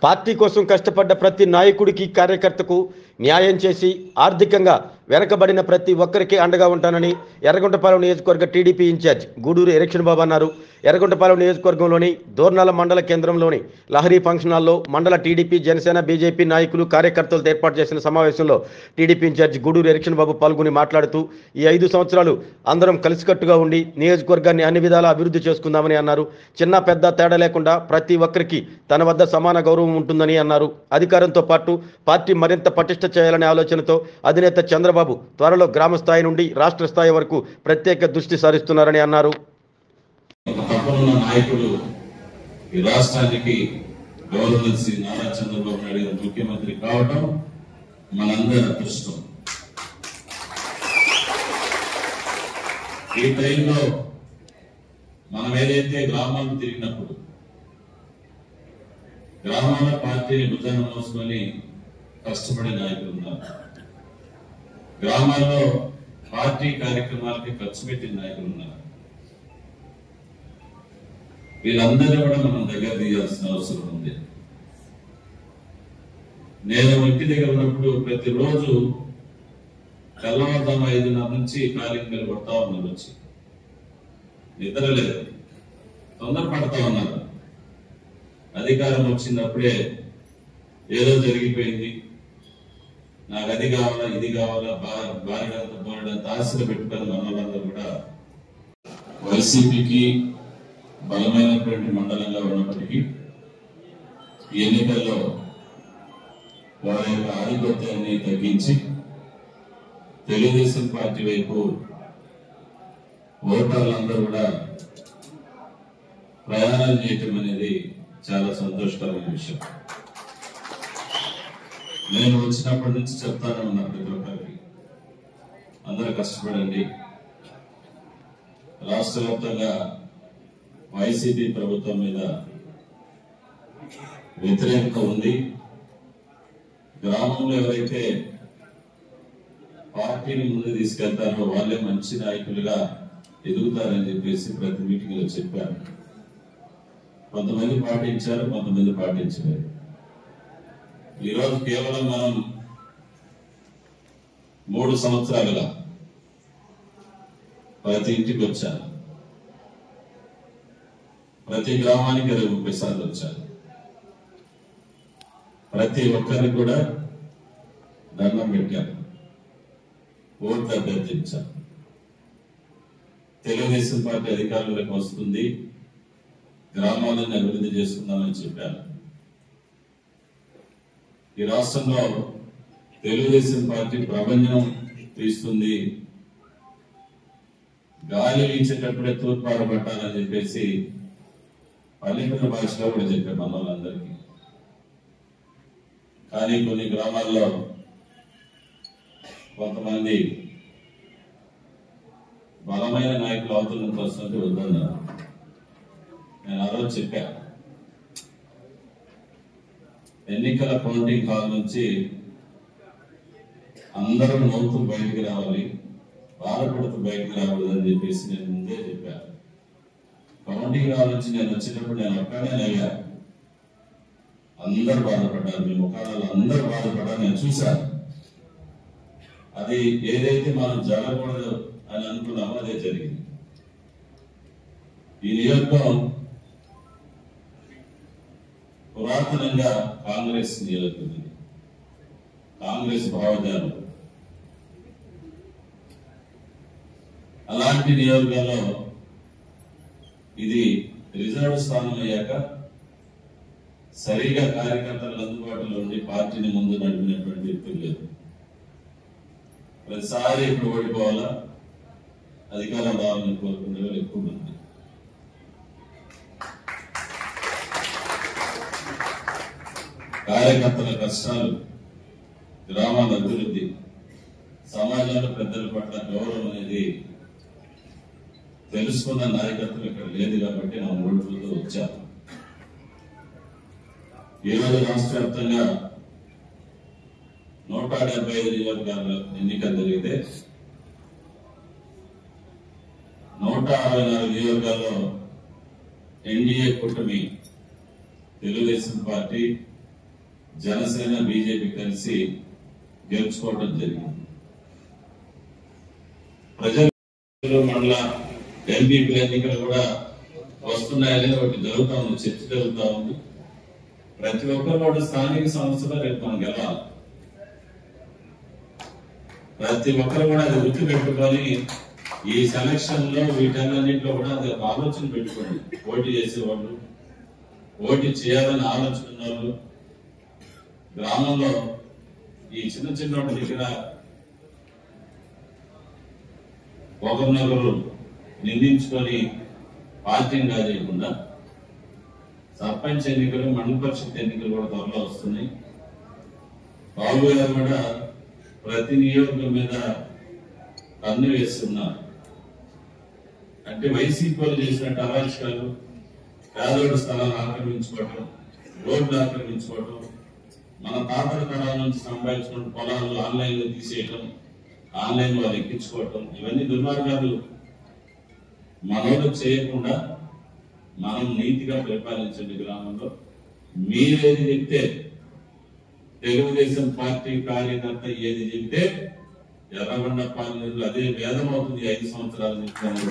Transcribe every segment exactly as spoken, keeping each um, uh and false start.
Party కోసం కష్టపడ్డ ప్రతి నాయకుడికి కార్యకర్తకు న్యాయం చేసి ఆర్థికంగా వెనకబడిన ప్రతి ఒక్కరికి అండగా ఉంటానని ఎర్రగొండపాలెం నియోజకవర్గ టీడీపీ ఇన్ఛార్జ్ గూడూరు ఎలక్షన్ బాబు అన్నారు. ఎర్రగొండపాలెం నియోజకవర్గంలోని దోర్నాల మండల కేంద్రంలోని లహరి ఫంక్షన్ హాల్లో మండల టీడీపీ, జనసేన, బీజేపీ నాయకులు, కార్యకర్తలతో ఏర్పాటు చేసిన సమావేశంలో టీడీపీ ఇన్ఛార్జ్ గూడూరు ఎలక్షన్ బాబు పాల్గొని మాట్లాడుతూ ఈ ఐదు సంవత్సరాలు అందరం కలిసికట్టుగా ఉండి నియోజకవర్గాన్ని అన్ని విధాలా అభివృద్ధి చేసుకుందామని అన్నారు. చిన్న పెద్ద తేడా లేకుండా ప్రతి ఒక్కరికి తన వద్ద సమాన గౌరవం ఉంటుందని అన్నారు. అధికారంతో పాటు పార్టీ మరింత పటిష్ట చేయాలనే ఆలోచనతో అధినేత చంద్రబాబు త్వరలో గ్రామ స్థాయి నుండి రాష్ట్ర స్థాయి వరకు ప్రత్యేక దృష్టి సారిస్తున్నారని అన్నారు. నాయకుడు ఈ రాష్ట్రానికి గౌరవ శ్రీ నారా చంద్రబాబు నాయుడు గారు ముఖ్యమంత్రి కావడం మనందరి అదృష్టం. ఈ టైంలో మనం ఏదైతే గ్రామాలను తిరిగినప్పుడు గ్రామాల పార్టీని భుజాన మోసుకొని కష్టపడే నాయకులు ఉన్నారు. గ్రామాల్లో పార్టీ కార్యక్రమాలకి ఖర్చు పెట్టిన నాయకులు ఉన్నారు. వీళ్ళందరినీ కూడా మనం దగ్గర తీయాల్సిన అవసరం ఉంది. నేను ఇంటి దగ్గర ఉన్నప్పుడు ప్రతిరోజు తెల్లవారుజాము ఐదున్నర నుంచి కాలింగ్ మీద కొడతా ఉన్నారు. వచ్చి నిద్ర లేదు, తొందరపడతా ఉన్నారు. అధికారం వచ్చినప్పుడే ఏదో జరిగిపోయింది, నాకు అది కావాలా ఇది కావాలా బారిడంత బోరడంత ఆశలు పెట్టుకుని మనలందరూ కూడా వైసీపీకి బలమైనటువంటి మండలంగా ఉన్నప్పటికీ ఈ ఎన్నికల్లో వారి యొక్క ఆధిపత్యాన్ని తగ్గించి తెలుగుదేశం పార్టీ వైపు ఓటర్లందరూ కూడా ప్రయాణం చేయటం అనేది చాలా సంతోషకరమైన విషయం. నేను వచ్చినప్పటి నుంచి చెప్తానే ఉన్నా ప్రతి ఒక్కరికి, అందరూ కష్టపడండి. రాష్ట్ర వ్యాప్తంగా వైసీపీ ప్రభుత్వం మీద వ్యతిరేకత ఉంది. గ్రామంలో ఎవరైతే పార్టీని ముందు తీసుకెళ్తారో వాళ్ళే మంచి నాయకులుగా ఎదుగుతారని చెప్పేసి ప్రతి మీటింగ్ లో చెప్పారు. కొంతమంది పాటించారు, కొంతమంది పాటించలేదు. ఈరోజు కేవలం మనం మూడు సంవత్సరాలుగా ప్రతి ఇంటికి వచ్చాను, ప్రతి గ్రామానికి ఇరవై ముప్పై సార్లు వచ్చాను. ప్రతి ఒక్కరికి కూడా దండం పెట్టాను, ఓట్లు అభ్యర్థించాను. తెలుగుదేశం పార్టీ అధికారంలోకి వస్తుంది, గ్రామాలను అభివృద్ధి చేసుకుందామని చెప్పాను. ఈ రాష్ట్రంలో తెలుగుదేశం పార్టీ ప్రపంచం తీస్తుంది, గాలి వీచేటప్పుడే తూర్పార పట్టాలని చెప్పేసి పల్లెటూరు భాషలో కూడా చెప్పారు మన వాళ్ళందరికీ. కానీ కొన్ని గ్రామాల్లో కొంతమంది బలమైన నాయకులు అవతల నుంచి వస్తున్నట్టు వద్దన్నారు. నేను ఆ రోజు చెప్పా, ఎన్నికల కౌంటింగ్ హాల్ నుంచి అందరూ నవ్వుతూ బయటికి రావాలి, బాధపడుతూ బయటికి రాకూడదని చెప్పేసి నేను ముందే చెప్పాను. కౌంటింగ్ హాల్ నుంచి నేను వచ్చినప్పుడు నేను ఒక్కడే నవ్వా, అందరూ బాధపడ్డారు, మీ ముఖాలలో అందరూ బాధపడ్డారు, నేను చూశాను. అది ఏదైతే మనం జరగకూడదు అని అనుకున్నామో అదే జరిగింది. ఈ నియోజకవర్గం పురాతనంగా కాంగ్రెస్ నియోజకవర్గం, కాంగ్రెస్ భావజాలం. అలాంటి నియోజకవర్గంలో ఇది రిజర్వ్ స్థానం అయ్యాక సరిగా కార్యకర్తలు అందుబాటులో ఉండి పార్టీని ముందు నడిపినటువంటి వ్యక్తులు లేదు. ప్రతిసారి ఇప్పుడు ఓడిపోవాలా, అధికారం రావాలని కోరుకునే వాళ్ళు ఎక్కువ మంది. కార్యకర్తల కష్టాలు, గ్రామాల అభివృద్ధి, సమాజంలో పెద్దల పట్ల గౌరవం అనేది తెలుసుకున్న నాయకత్వం ఇక్కడ లేదు కాబట్టి నా మూడు రోజులు వచ్చాను. ఈరోజు రాష్ట్ర వ్యాప్తంగా నూట డెబ్బై ఐదు నియోజకవర్గాల ఎన్నికలు జరిగితే నూట అరవై నాలుగు నియోజకవర్గాల్లో ఎన్డీఏ కూటమి తెలుగుదేశం పార్టీ, జనసేన బీజేపీ కలిసి గెలుచుకోవడం జరిగింది. ప్రజలు మళ్ళా ఎంపీపీ ఎన్నికలు కూడా వస్తున్నాయని ఒకటి జరుగుతా ఉంది, చర్చ జరుగుతా ఉంది. ప్రతి ఒక్కరు కూడా స్థానిక సంస్థలో రేపు మనం గెలవాలి. ప్రతి ఒక్కరు కూడా అది గుర్తు పెట్టుకొని ఈ సెలక్షన్ లో వీటన్నింటిలో కూడా అది ఒక ఆలోచన పెట్టుకోండి. పోటీ చేసేవాళ్ళు, పోటీ చేయాలని ఆలోచన వాళ్ళు గ్రామంలో ఈ చిన్న చిన్న దగ్గర ఒకరినొకరు నిందించుకొని పార్టీని కాజేయకుండా సర్పంచ్ ఎన్నికలు, మండల పరిషత్ ఎన్నికలు కూడా త్వరలో వస్తున్నాయి. బాబు గారు కూడా ప్రతి నియోజకవర్గం మీద కన్ను వేస్తున్నారు. అంటే వైసీపీలు చేసినట్టు అరాచకాలు, పేదోడు స్థలాలు ఆక్రమించుకోవటం, రోడ్లు ఆక్రమించుకోవటం, మన తాతల తరాల నుంచి సంపాదించుకున్న పొలాలు ఆన్లైన్ లో తీసేయటం, ఆన్లైన్ వాళ్ళు ఎక్కించుకోవటం, ఇవన్నీ దుర్మార్గాలు మనోడు చేయకుండా మనం నీతిగా పరిపాలించండి. గ్రామంలో మీరేది చెప్తే, తెలుగుదేశం పార్టీ కార్యకర్త ఏది చెప్తే ఎర్రగొండ పాలనలో అదే వేదం అవుతుంది. ఐదు సంవత్సరాల నుంచి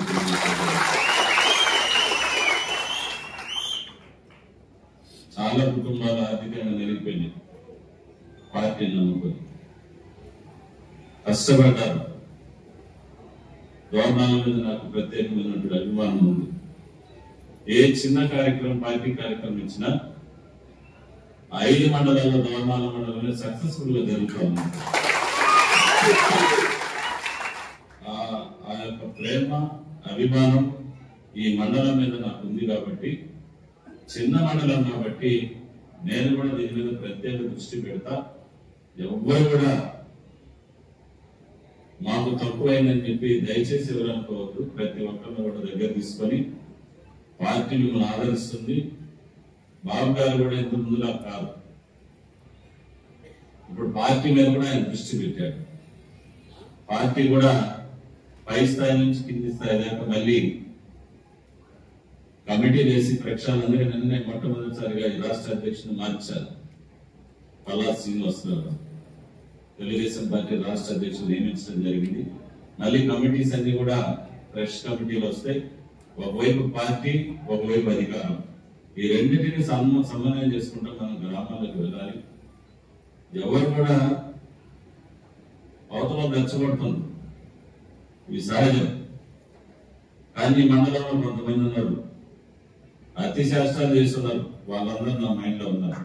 చాలా కుటుంబాలు ఆర్థికంగా నిలిగిపోయినాయి. పార్టీని నమ్ముకొని కష్టపడ్డారు. గవర్నమెంట్ మీద నాకు ప్రత్యేకమైనటువంటి అభిమానం ఉంది. ఏ చిన్న కార్యక్రమం, పార్టీ కార్యక్రమం ఇచ్చినా ఐదు మండలాల్లో దోర్నాల మండలంలో సక్సెస్ఫుల్ గా జరుగుతూ ఉంది. ఆ యొక్క ప్రేమ, అభిమానం ఈ మండలం మీద నాకు ఉంది కాబట్టి, చిన్న మండలం కాబట్టి నేను కూడా దీని మీద ప్రత్యేక దృష్టి పెడతా. ఎవ్వరు కూడా మాకు తక్కువైందని చెప్పి దయచేసి ఎవరనుకోవద్దు. ప్రతి ఒక్కరిని కూడా దగ్గర తీసుకొని పార్టీ మిమ్మల్ని ఆదరిస్తుంది. బాబు గారు కూడా ఇంత ముందులా కాదు, ఇప్పుడు పార్టీ మీద కూడా ఆయన దృష్టి పెట్టాడు. పార్టీ కూడా పై స్థాయి నుంచి కింది స్థాయి దాకా మళ్ళీ కమిటీ వేసి ప్రక్షాళన నిన్నే మొట్టమొదటిసారిగా ఈ రాష్ట్ర అధ్యక్షుని మార్చారు. పల్లా శ్రీనివాసరావు తెలుగుదేశం పార్టీ రాష్ట్ర అధ్యక్షులు నియమించడం జరిగింది. మళ్ళీ కమిటీస్ అన్ని కూడా ఫ్రెష్ కమిటీలు వస్తాయి. ఒకవైపు పార్టీ, ఒకవైపు అధికారం, ఈ రెండింటిని సమన్వయం చేసుకుంటూ మనం గ్రామాలకు వెళ్ళాలి. ఎవరు కూడా అవతల రెచ్చగొడుతుంది, ఇవి సహజం. కానీ మండలంలో కొంతమంది ఉన్నారు, అతి శాస్త్రాలు చేస్తున్నారు. వాళ్ళందరూ నా మైండ్ లో ఉన్నారు.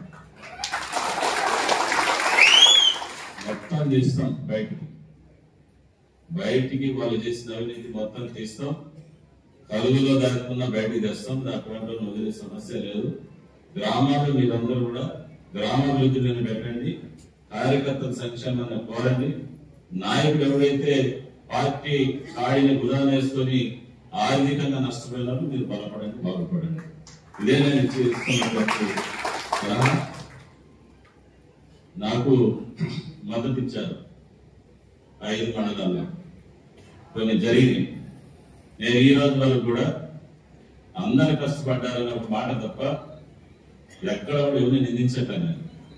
మొత్తం తీస్తాం బయటికి, బయటికి వాళ్ళు చేసిన అవినీతి మొత్తం తీస్తాం. కలుగులో దాటుకున్న బయటికి తెస్తాం. దాంట్లో వదిలే సమస్య లేదు. గ్రామాల్లో మీరందరూ కూడా గ్రామాభివృద్ధిని పెట్టండి, కార్యకర్తల సంక్షేమాన్ని కోరండి. నాయకుడు ఎవరైతే పార్టీ కాడిని గుదాన వేసుకొని ఆర్థికంగా నష్టపోయినారో మీరు బలపడండి, బాగుపడండి. ఇదే నేను చేస్తున్నటువంటి నాకు మద్దతు ఇచ్చారు. ఐదు మండలాల్లో కొన్ని జరిగినాయి. నేను ఈ రోజు వరకు కూడా అందరు కష్టపడ్డారన్న ఒక మాట తప్ప ఎక్కడ కూడా ఎవరిని నిందించట్లేదు.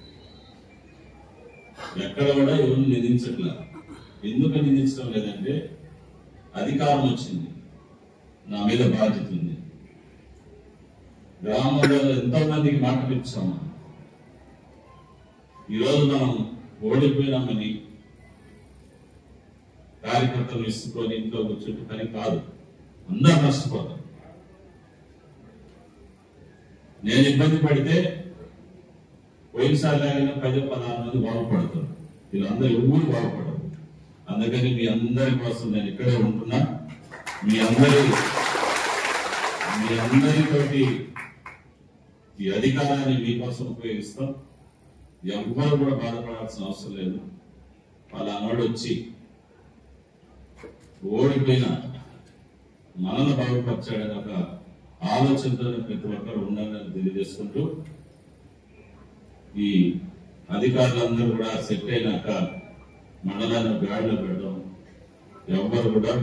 ఎక్కడ కూడా ఎవరిని నిందించట్లే. ఎందుకు నిందించడం లేదంటే అధికారం వచ్చింది, నా మీద బాధ్యత ఉంది. గ్రామంలో ఎంతో మందికి మాటలు ఇచ్చాము. ఈరోజు మనం ఓడిపోయినామని కార్యకర్తలు ఇసుకొని ఇంట్లో కూర్చుంటే పని కాదు. అందరూ నష్టపోతారు. నేను ఇబ్బంది పడితే పోయినసారి లాగానే పది పదహారు మంది బాగుపడతారు. వీళ్ళందరూ ఎవరు బాగుపడరు. అందుకని మీ అందరి కోసం నేను ఇక్కడే ఉంటున్నా. మీ అందరి మీ అందరితోటి ఈ అధికారాన్ని మీకోసం ఉపయోగిస్తాం. ఎవ్వరు కూడా బాధపడాల్సిన అవసరం లేదు. వాళ్ళ అన్నాడు వచ్చి ఓడిపోయిన మనల్ని బాగుపరచాడని ఒక ఆలోచనతో ప్రతి ఒక్కరు ఉండాలని తెలియజేసుకుంటూ, ఈ అధికారులందరూ కూడా సెట్ అయినాక మండలాన్ని గాడిలో పెడదాం. ఎవ్వరు కూడా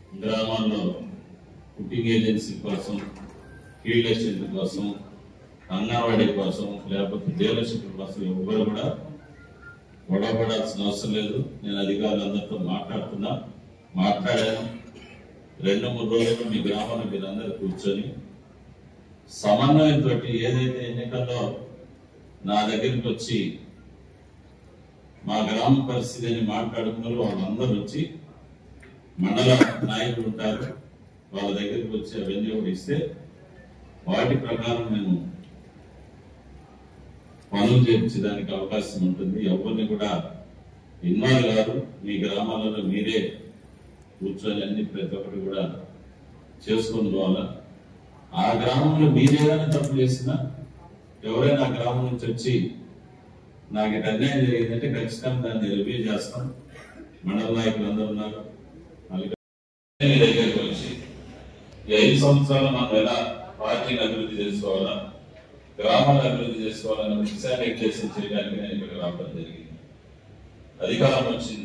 గ్రామాల్లో కుకింగ్ ఏజెన్సీ కోసం, ఫీల్డ్ అసిస్టెంట్ కోసం, అంగన్వాడీ కోసం లేకపోతే డీలర్షిప్ కోసం ఎవరు కూడా గొడవపడాల్సిన అవసరం లేదు. నేను అధికారులందరితో మాట్లాడుతున్నా, మాట్లాడాను. రెండు మూడు రోజులు మీ గ్రామంలో మీరందరూ కూర్చొని సమన్వయంతో ఏదైతే ఎన్నికల్లో నా దగ్గరికి వచ్చి మా గ్రామ పరిస్థితిని మాట్లాడుకున్నారు వాళ్ళందరూ వచ్చి మండల నాయకులు ఉంటారు, వాళ్ళ దగ్గరికి వచ్చి అవన్నీ కూడా ఇస్తే వాటి ప్రకారం మేము పనులు చేయించడానికి అవకాశం ఉంటుంది. ఎవరిని కూడా ఇన్వాల్వ్ కాదు. మీ గ్రామాలలో మీరే కూర్చొని అన్ని ప్రతి ఒక్కటి కూడా చేసుకొని పోవాలా. ఆ గ్రామంలో మీరేదైనా తప్పు చేసినా ఎవరైనా ఆ గ్రామం నుంచి వచ్చి నాకు ఇటు అన్యాయం జరిగిందంటే ఖచ్చితంగా దాన్ని రివ్యూ చేస్తాం. మండల నాయకులు అందరూ ఉన్నారు. దగ్గరికి వచ్చి ఈ ఐదు సంవత్సరాలు మనం ఎలా పార్టీని అభివృద్ధి చేసుకోవాలా, గ్రామాన్ని అభివృద్ధి చేసుకోవాలని దిశానిర్దేశం చేయడానికి నేను ఇక్కడ రావడం జరిగింది. అధికారం వచ్చింది.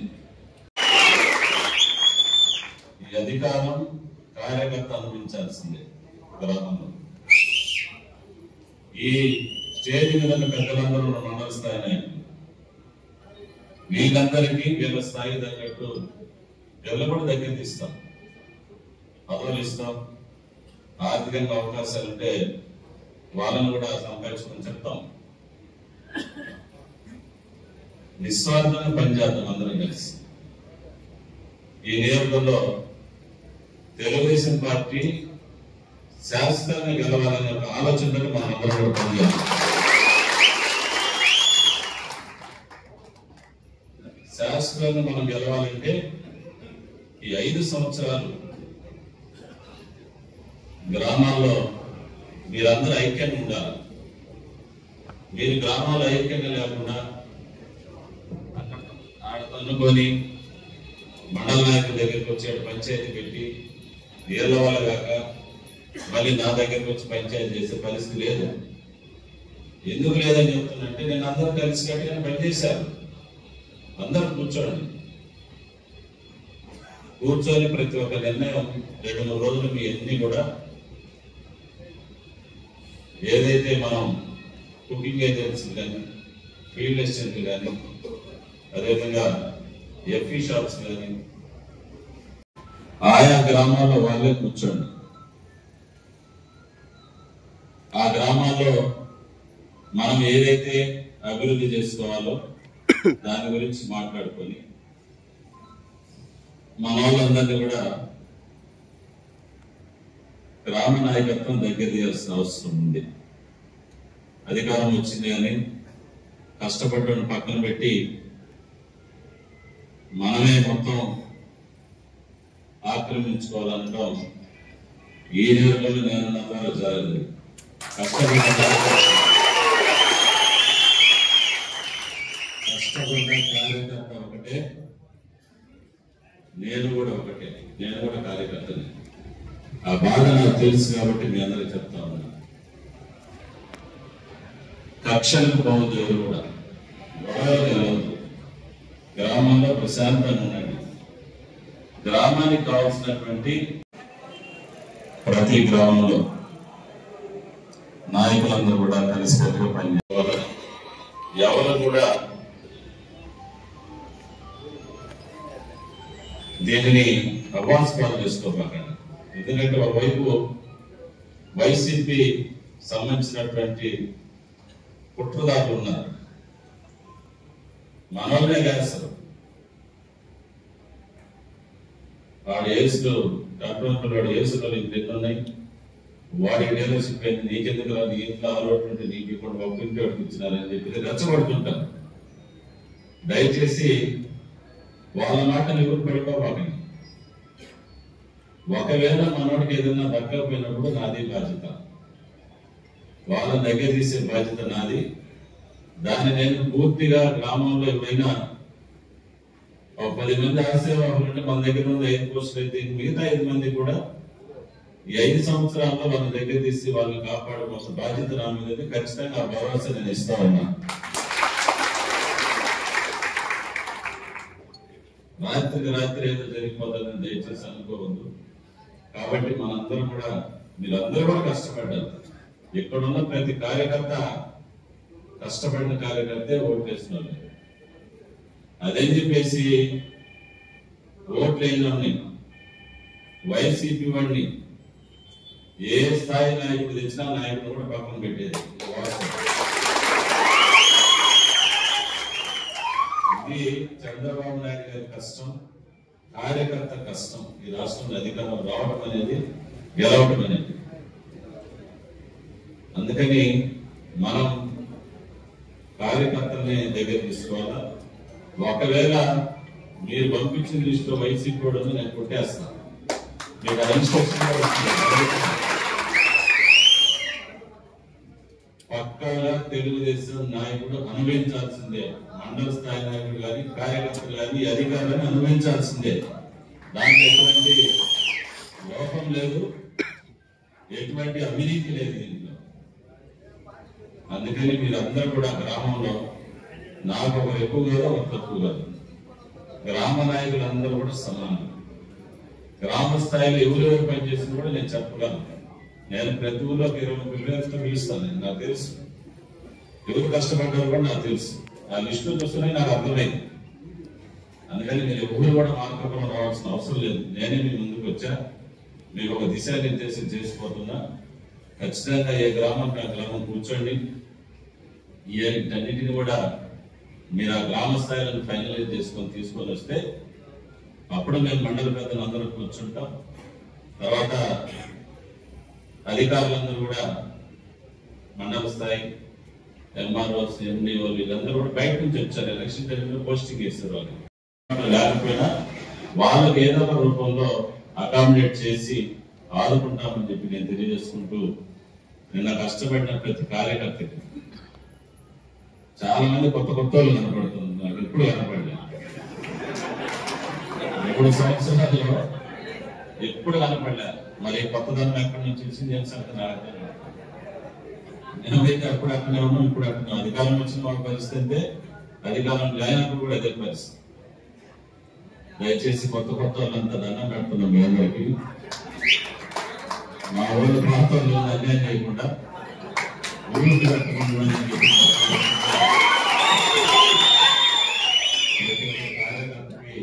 ఈ అధికారం కార్యకర్త అనుభవించాల్సిందే. గ్రామంలో ఈ స్టేజ్ మీద పెద్దలందరూ మండల స్థాయి నాయకులు, వీళ్ళందరికీ వీళ్ళ స్థాయి తగ్గట్టు వీళ్ళ కూడా దగ్గర తీస్తాం, పదవులు ఇస్తాం. ఆర్థికంగా అవకాశాలు ఉంటే వాళ్ళని కూడా సంపాదించుకొని చెప్తాం. నిస్వార్థంగా పనిచేద్దాం అందరం కలిసి. ఈ నియోజకవర్గంలో తెలుగుదేశం పార్టీ శాశ్వతంగా గెలవాలనే ఒక ఆలోచనతో మనం అందరం కూడా పనిచేయాలి. శాశ్వతంగా మనం గెలవాలంటే ఈ ఐదు సంవత్సరాలు గ్రామాల్లో మీరందరూ ఐక్యంగా ఉండాలి. మీరు గ్రామాల్లో ఐక్యంగా లేకుండా ఆడ తన్నుకొని మండల నాయకుల దగ్గరికి వచ్చి పంచాయతీ పెట్టి ఏళ్ళ వాళ్ళ కాక మళ్ళీ నా దగ్గరికి వచ్చి పంచాయతీ చేసే పరిస్థితి లేదు. ఎందుకు లేదని చెప్తున్నంటే నేను అందరూ కలిసి కట్టుగా పనిచేశాను. అందరూ కూర్చోండి, కూర్చొని ప్రతి ఒక్క నిర్ణయం రెండు మూడు రోజులు మీ అన్ని కూడా ఏదైతే మనం కుకింగ్ ఏజెన్సీలు కానీ, ఫీల్డ్ అసిస్టెంట్లు కానీ, అదేవిధంగా ఎఫ్ఈ షాప్స్ కానీ ఆయా గ్రామాల్లో వాళ్ళే కూర్చోండి. ఆ గ్రామాల్లో మనం ఏదైతే అభివృద్ధి చేసుకోవాలో దాని గురించి మాట్లాడుకొని మన వాళ్ళందరినీ కూడా గ్రామ నాయకత్వం దగ్గర తీయాల్సిన అవసరం ఉంది. అధికారం వచ్చింది కానీ కష్టపడ్డ పక్కన పెట్టి మనమే మొత్తం ఆక్రమించుకోవాలనడం ఈ నియోజకవర్గంలో నేనున్న ద్వారా జరగదు. కష్టపడ్డ కష్టపడ్డ కార్యకర్త ఒకటే, నేను కూడా ఒకటే, నేను కూడా కార్యకర్తని. ఆ బాధ నాకు తెలుసు కాబట్టి మీ అందరికి చెప్తా ఉన్నా. కక్షలకు పోవద్దు, ఎవరు కూడా గొడవలు కలవద్దు. గ్రామంలో ప్రశాంతంగా ఉండండి. గ్రామానికి కావాల్సినటువంటి ప్రతి గ్రామంలో నాయకులందరూ కూడా కలిసికట్టుగా పనిచేయాలి. ఎవరు కూడా దీనిని అవాస్పాలు చేసుకోబాకండి. ఎందుకంటే ఒకవైపు వైసీపీ సంబంధించినటువంటి కుట్రదారులు ఉన్నారు, మనల్నే చేస్తారు. వాడు ఏసులు డాక్టర్ వాడు ఏసులు ఇంత ఉన్నాయి, వాడికి డీలర్షిప్ అయింది, నీకెందుకు రాదు, ఇంట్లో ఆలోచన నీకు ఇప్పుడు ఒక ఇంటి వాడికి ఇచ్చినారని చెప్పి రెచ్చగొడుతుంటారు. దయచేసి వాళ్ళ మాటలు ఎవరు పడిపోవాలండి. ఒకవేళ మనోడికి ఏదైనా దక్కకపోయినప్పుడు నాది బాధ్యత, వాళ్ళ దగ్గర తీసే బాధ్యత నాది. దాన్ని నేను పూర్తిగా గ్రామంలో ఎవరైనా ఒక పది మంది ఆసేవాళ్ళంటే మన దగ్గర ఉంది ఐదు పోస్టులు అయితే మిగతా ఐదు మంది కూడా ఈ ఐదు సంవత్సరాల్లో వాళ్ళ దగ్గర తీసి వాళ్ళని కాపాడుకోవాల్సిన బాధ్యత నా మీద. ఖచ్చితంగా ఆ భరోసా నేను ఇస్తా ఉన్నా. రాత్రికి రాత్రి ఏదో జరిగిపోతుందని దయచేసి అనుకోవద్దు. కాబట్టి మనందరం కూడా, మీరందరూ కూడా కష్టపడ్డారు. ఇక్కడున్న ప్రతి కార్యకర్త కష్టపడిన కార్యకర్తే ఓట్లేస్తున్నారు. అదేం చెప్పేసి ఓట్లేని వైసీపీ వాడిని ఏ స్థాయి నాయకుడు తెచ్చినా నాయకుడు కూడా పక్కన పెట్టేది. ఇది చంద్రబాబు నాయుడు గారి కష్టం, కార్యకర్త కష్టం. ఈ రాష్ట్రంలో అధికారం రావడం అనేది గెలవడం అనేది. అందుకని మనం కార్యకర్తల్ని దగ్గర తీసుకోవాలా. ఒకవేళ మీరు పంపించిన లిస్టులో వైసీపీ కూడా నేను కొట్టేస్తాను. మీకు ఇన్స్ట్రక్షన్ పక్కగా తెలుగుదేశం నాయకుడు అనుభవించాల్సిందే. మండల స్థాయి నాయకుడు కానీ కార్యకర్తలు కానీ అధికారులను అనుభవించాల్సిందే. దాంట్లో ఎటువంటి లోపం లేదు, ఎటువంటి అవినీతి లేదు దీంట్లో. అందుకని మీరందరూ కూడా గ్రామంలో నాకు ఒకరు ఎక్కువ కాదు, ఒక తక్కువ కాదు. గ్రామ నాయకులందరూ కూడా సమానం. గ్రామ స్థాయిలో ఎవరెవరు పనిచేసిన కూడా నేను చెప్పగలను. నేను ప్రతి ఊళ్ళో ఒక ఇరవై ముప్పై వేలతో పిలుస్తాను. నాకు తెలుసు ఎవరు కష్టపడ్డారు కూడా నాకు తెలుసు. ఆ లిస్టు చూస్తూనే నాకు అర్థమైంది. అందుకని మీరు ఎవరు కూడా మార్పులు రావాల్సిన అవసరం లేదు. నేనే మీ ముందుకు వచ్చా, మీకు ఒక దిశానిర్దేశం చేసిపోతున్నా. ఖచ్చితంగా ఏ గ్రామానికి ఆ గ్రామం కూర్చోండి. వీటన్నిటిని కూడా మీరు ఆ గ్రామ స్థాయిలను ఫైనలైజ్ చేసుకొని తీసుకొని వస్తే అప్పుడు మేము మండల పెద్దలు అందరూ కూర్చుంటాం. తర్వాత అధికారులందరూ కూడా మండల స్థాయి ఎంఆర్ఓస్, ఎండిఓ వీళ్ళందరూ కూడా బయట నుంచి వచ్చారు. ఎలక్షన్ టైంలో పోస్టింగ్ వేస్తారు. వాళ్ళు లేకపోయినా వాళ్ళకి ఏదో ఒక రూపంలో అకామిడేట్ చేసి ఆదుకుంటామని చెప్పి నేను తెలియజేసుకుంటూ, నిన్న కష్టపడిన ప్రతి కార్యకర్తకి చాలా మంది కొత్త కొత్త వాళ్ళు కనపడుతుంది. నాకు ఎప్పుడు కనపడలేదు. మూడు సంవత్సరాల్లో ఎప్పుడు కనపడలే. మరి కొత్తదనం ఎక్కడి నుంచి వచ్చింది అని సంగతి నేనైతే అప్పుడు అక్కడే ఉన్నాం, ఇప్పుడు అక్కడ అధికారం వచ్చిన వాళ్ళ పరిస్థితి, అధికారం లేనప్పుడు కూడా అదే పరిస్థితి. దయచేసి కొత్త కొత్త వాళ్ళంతా దండం పెడుతున్నాం మీ అందరికి. మా ఊళ్ళో ప్రాంతంలో అన్యాయం చేయకుండా ఊరికి పెట్టకుండా కార్యకర్తకి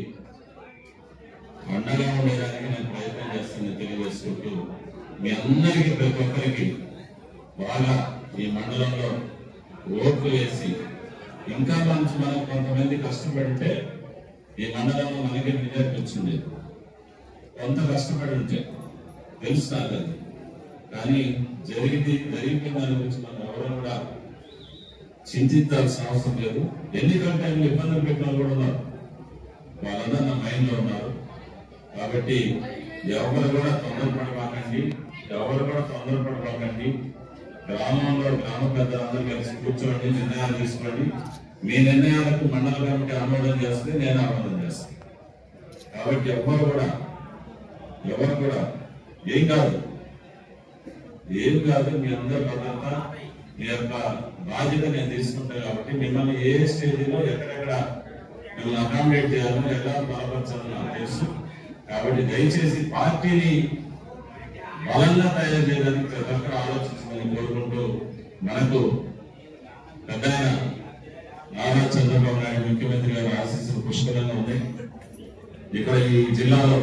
అండగా ఉండడానికి నేను ప్రయత్నం చేస్తానని తెలియజేసుకుంటూ, మీ అందరికీ ప్రతి ఒక్కరికి బాగా ఈ మండలంలో ఓట్లు వేసి ఇంకా మంచి మనం కొంతమంది కష్టపడి ఉంటే ఈ మండలంలో మనకి మెజారిటీ వచ్చింది. కొంత కష్టపడి ఉంటే తెలుస్తున్నారు కదా. కానీ జరిగింది జరిగిన దాని గురించి మనం ఎవరు కూడా చింతించాల్సిన అవసరం లేదు. ఎన్నికల టైంలో ఇబ్బందులు పెట్టిన వాళ్ళు కూడా ఉన్నారు. వాళ్ళందరూ నా మైండ్ లో ఉన్నారు. కాబట్టి ఎవరు కూడా తొందరపడబాకండి, ఎవరు కూడా తొందరపడబాకండి. గ్రామంలో గ్రామ పెద్దలందరూ కలిసి కూర్చోండి, నిర్ణయాలు తీసుకోండి. మీ నిర్ణయాలకు మండల కమిటీ ఆమోదం చేస్తే నేను ఆమోదం చేస్తాను. కాబట్టి ఎవరు కూడా ఎవరు కూడా ఏం కాదు ఏం కాదు మీ అందరి భద్రత, మీ యొక్క బాధ్యత నేను తీసుకుంటాను. కాబట్టి మిమ్మల్ని ఏ స్టేజీలో ఎక్కడెక్కడ మిమ్మల్ని అకామిడేట్ చేయాలో, ఎలా బలపరచాలో నాకు తెలుసు. కాబట్టి దయచేసి పార్టీని బలంగా తయారు చేయడానికి ప్రతి ఒక్కరు ఆలోచించమని కోరుకుంటూ, మనకు పెద్ద నారా చంద్రబాబు నాయుడు ముఖ్యమంత్రి గారు ఆశీస్సులు పుష్కలంగా ఉన్నాయి. ఇక్కడ ఈ జిల్లాలో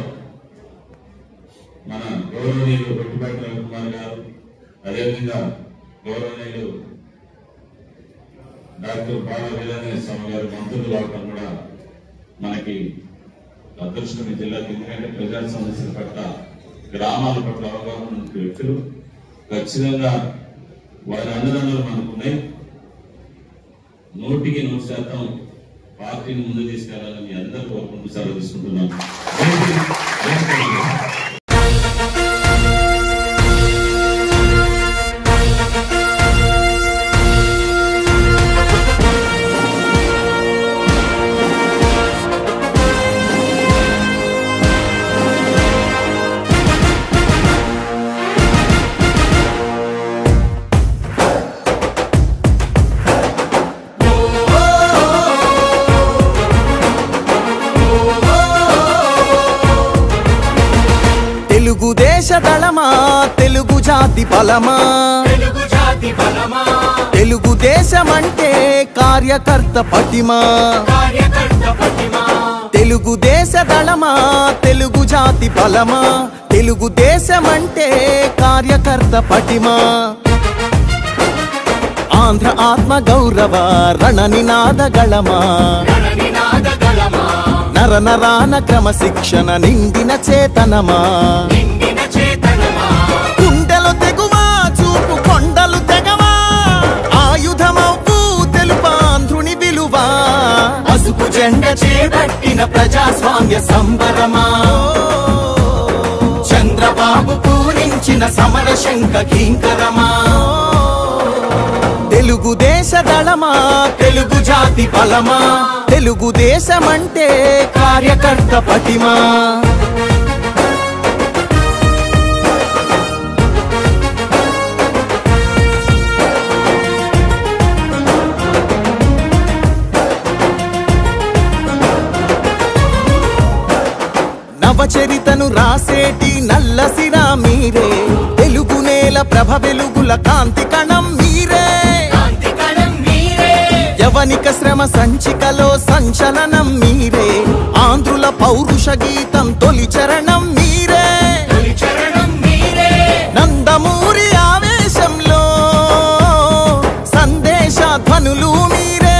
మన గౌరవనీయులు గొట్టిపాటి రవికుమార్ గారు, అదేవిధంగా గౌరవనీయులు డాక్టర్ బాల వీరాంజనేయ స్వామి గారు మంత్రులు కావడం కూడా మనకి అదృష్టం ఈ జిల్లాకి. ఎందుకంటే ప్రజా సమస్యల పట్ల, గ్రామాల పట్ల అవగాహన ఉన్న వ్యక్తులు. ఖచ్చితంగా వారి అండదండలు మనకున్నాయి. నూటికి నూరు శాతం పార్టీని ముందు తీసుకెళ్లాలని మీ అందరూ కోరుకుంటూ సెలవు తీసుకుంటున్నాను. దేశ దళమా తెలుగు జాతి బలమా తెలుగు జాతి బలమా తెలుగు దేశమంటే కార్యకర్త పటిమా కార్యకర్త పటిమా తెలుగు దేశ దళమా తెలుగు జాతి బలమా తెలుగు దేశమంటే కార్యకర్త పటిమా ఆంధ్ర ఆత్మ గౌరవ రణనినాద గళమా రణనినాద గళమా నర నరాన క్రమశిక్షణ నిండిన చేతనమా నిండిన చేతనమా గుండెలు తెగువా చూపు కొండలు తెగవా ఆయుధమవు తెలుపాంధ్రుని విలువా పసుపు జెండ చేపట్టిన ప్రజాస్వామ్య సంబరమా చంద్రబాబు పూరించిన సమర శంఖ కింకరమా తెలుగు దేశ దళమా తెలుగు జాతి బలమా తెలుగు దేశమంటే కార్యకర్త పటిమా నవచరితను రాసేటి నల్లసిరా మీరే తెలుగు నేల ప్రభ వెలుగుల కాంతి కణం మీరే కాంతి కణం మీరే యవనిక శ్రమ సంచికలో సంచలనం మీరే ఆంధ్రుల పౌరుష గీతం తొలి చరణం మీరే తొలి చరణం మీరే నందమూరి ఆవేశంలో సందేశ ధ్వనులు మీరే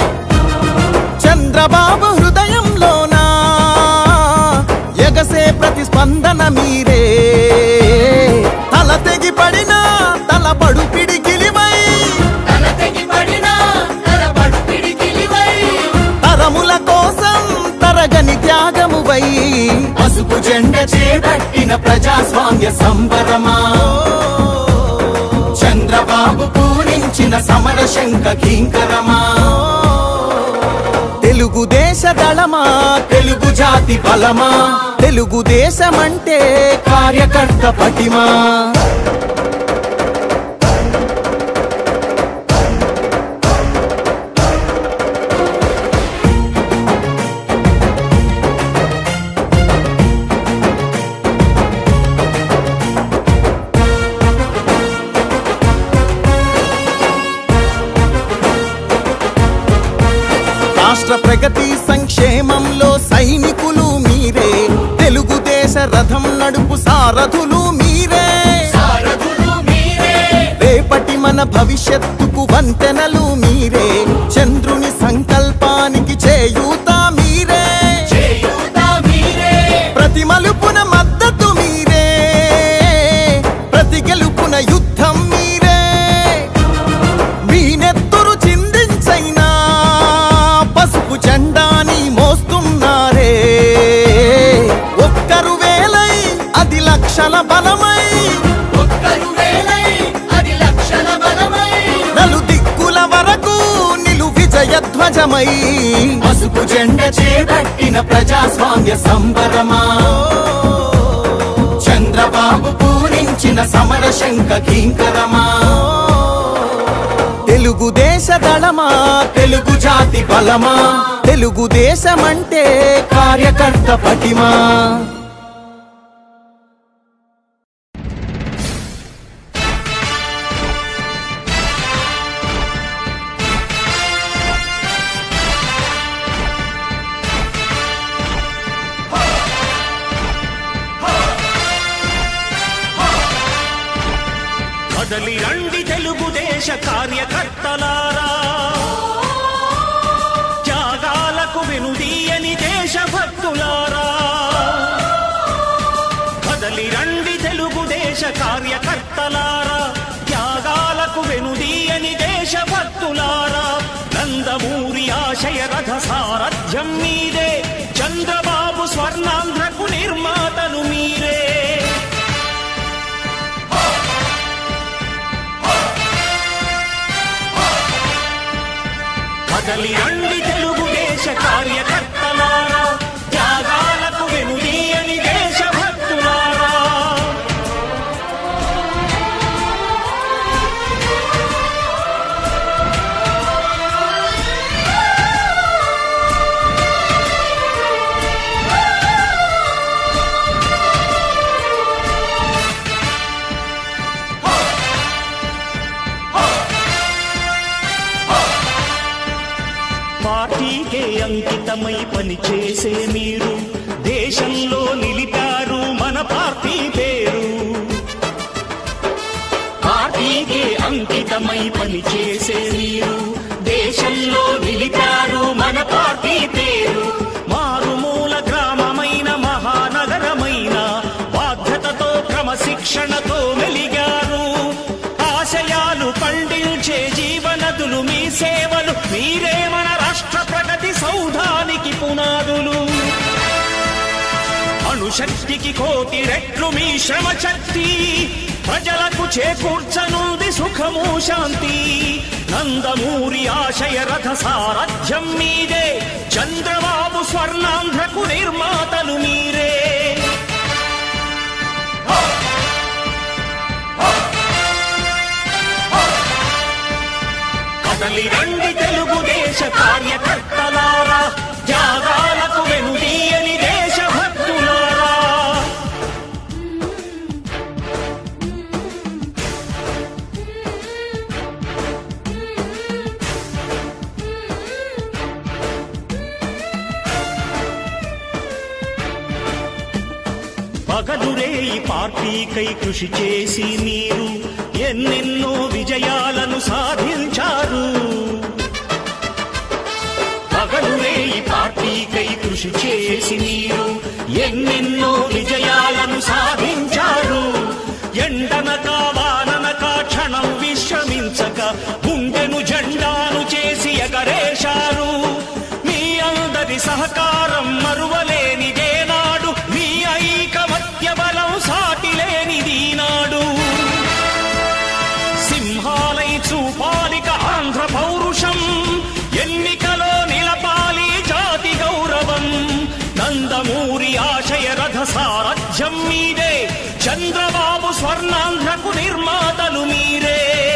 చంద్రబాబు హృదయంలోనా ఎగసే ప్రతిస్పందన మీరే తల తెగి పడిన తలబడు పిడికిలివై తల తెగి పడినా తలబడు పిడికిలివై తరముల కోసం తరగని త్యాగమువై పసుపు జెండ చేపట్టిన ప్రజాస్వామ్య సంబరమా చంద్రబాబు పూరించిన సమర శంఖ కింకరమా తెలుగు దేశ దళమా తెలుగు జాతి బలమా తెలుగు దేశమంటే కార్యకర్త పటిమా రాష్ట్ర ప్రగతి సంక్షేమంలో సైనికులు మీరే తెలుగుదేశ రథం నడుపు సారథులు మీరే సారథులు మీరే రేపటి మన భవిష్యత్తుకు వంతెనలు మీరే చంద్రుని సంకల్పానికి చేయూత మీరే చేయూత మీరే ప్రతి మలుపున మద్దతు మీరే ప్రతి గెలుపున యుద్ధం మీరే మీ నెత్తురు చిందించైనా పసుపు జెండాని మోస్తున్నారే ఒక్కరు వేలై అది లక్షల బలమై ఒక్కరు వేలై అది లక్షల బలమై నలు దిక్కుల వరకు నిలు విజయ ధ్వజమై పసుపు జెండ చేపట్టిన ప్రజాస్వామ్య సంబరమా చంద్రబాబు పూరించిన సమర శంఖ కింకరమా తెలుగు దేశ దళమా తెలుగు జాతి బలమా తెలుగు దేశమంటే కార్యకర్త పటిమా కదలి రండి తెలుగుదేశ కార్యకర్తలారా త్యాగాలకు వెనుదీయని దేశభక్తులారా కదలి రండి తెలుగుదేశ కార్యకర్తలారా త్యాగాలకు వెనుదీయని దేశభక్తులారా నందమూరి ఆశయ రథ సారథ్యం మీదే చంద్రబాబు స్వర్ణాంధ్రకు నిర్మాతలు మీరే కదలి రండి తెలుగుదేశ కార్యకర్తలారా త్యాగాలకు వెనుదీయని దేశభక్తులారా పార్టీకే అంకితమై పనిచేసే మీరు దేశంలో నిలిపారు మన పార్టీ పేరు. పార్టీకే అంకితమై పనిచేసే మీరు దేశంలో నిలిపారు మన పార్టీ పేరు. మారుమూల గ్రామమైన మహానగరమైన బాధ్యతతో క్రమశిక్షణతో మెలిగారు. ఆశయాలు పండించే జీవనదులు మీ సేవలు, మీరే మన రాష్ట్ర ప్రగతి సౌధానికి పునాదులు. అణుశక్తికి కోటి రెట్లు మీ శ్రమ శక్తి, ప్రజలకు చేకూర్చనుంది సుఖము శాంతి. నందమూరి ఆశయ రథ సారథ్యం మీదే, చంద్రబాబు స్వర్ణాంధ్రకు నిర్మాతలు మీరే. కదలి రండి తెలుగుదేశ కార్యకర్తలారా, త్యాగాలకు వెనుదీయని దేశభక్తులారా. పగలురే ఈ పార్టీకై కృషి చేసి మీరు ఎన్నెన్నో విజయాలను సాధించారు. పగలురే ఈ పార్టీకై కృషి చేసి మీరు ఎన్నెన్నో విజయాలను సాధించారు. ఎండనక వాననక క్షణం విశ్రమించక గుండెను జెండాను చేసి ఎగరేశారు. మీ అందరి సహకారం మరువలేనిదే నాడు, మీ ఐకమత్య బలం సాటిలేనిది నాడు. సింహాలై చూపాలిక ఆంధ్ర పౌరుషం, ఎన్నికలో నిలపాలి జాతి గౌరవం. నందమూరి ఆశయ రథ సారథ్యం మీదే, చంద్రబాబు స్వర్ణాంధ్రకు నిర్మాతలు మీరే.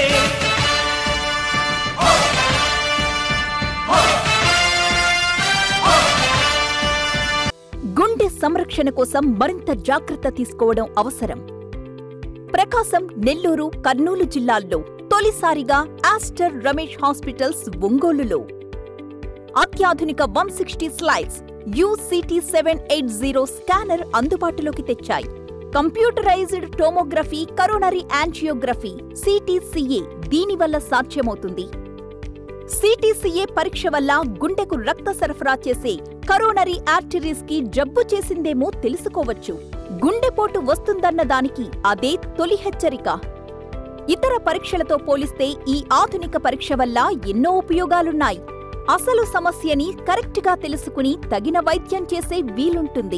గుండె సంరక్షణ కోసం మరింత జాగ్రత్త తీసుకోవడం అవసరం. ప్రకాశం, నెల్లూరు, కర్నూలు జిల్లాల్లో తొలిసారిగా ఆస్టర్ రమేష్ హాస్పిటల్స్ ఒంగోలులో అత్యాధునిక one sixty slides UCT seven eight zero scanner అందుబాటులోకి తెచ్చాయి. Computerised tomography, coronary angiography, CTCA దీనివల్ల సాధ్యమవుతుంది. సిటీసీఏ పరీక్ష వల్ల గుండెకు రక్త సరఫరా చేసే కరోనరీ ఆర్టరీస్ కి జబ్బు చేసిందేమో తెలుసుకోవచ్చు. గుండెపోటు వస్తుందన్న దానికి అదే తొలి హెచ్చరిక. ఇతర పరీక్షలతో పోలిస్తే ఈ ఆధునిక పరీక్ష వల్ల ఎన్నో ఉపయోగాలున్నాయి. అసలు సమస్యని కరెక్ట్గా తెలుసుకుని తగిన వైద్యం చేసే వీలుంటుంది.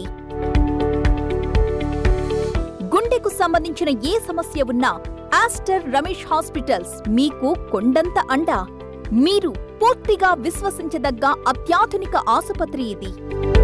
గుండెకు సంబంధించిన ఏ సమస్య ఉన్నా ఆస్టర్ రమేష్ హాస్పిటల్స్ మీకు కొండంత అండ. మీరు పూర్తిగా విశ్వసించదగ్గ అత్యాధునిక ఆసుపత్రి ఇది.